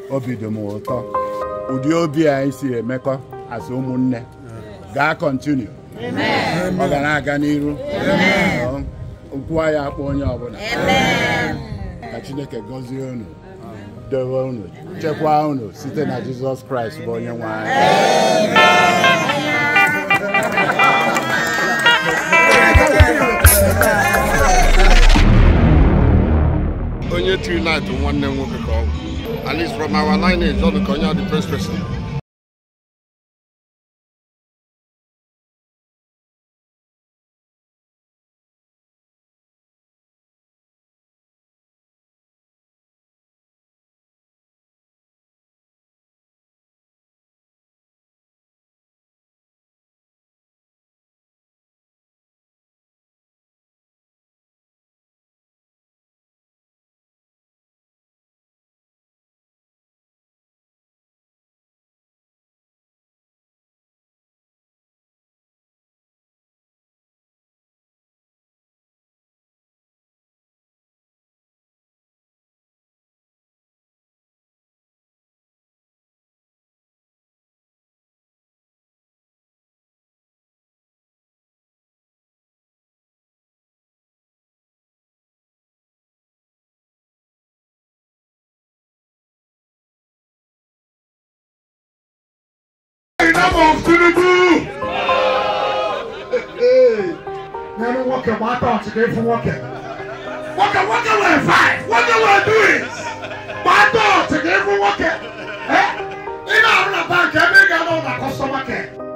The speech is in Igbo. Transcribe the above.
obi dị m ụtọ ụdị obi anyị si emekọ asị ụmụnne gaa continue ọ ga na-aga n'iru okwu anyị akpọ onye ọbụla ka Chineke gọzie unu dowe unu chekwaa unu site na Jizọs Kraịst bụ onye nwe anyị. Onye tiri night nwanne nwoke ka ọ bụ. At least from our lineage, all the Konya the press president. Of Enugu. Never walk a marathon today for walking. Walk away, five. What you were doing? Marathon today for walking. In our bank, every guy on the customer care.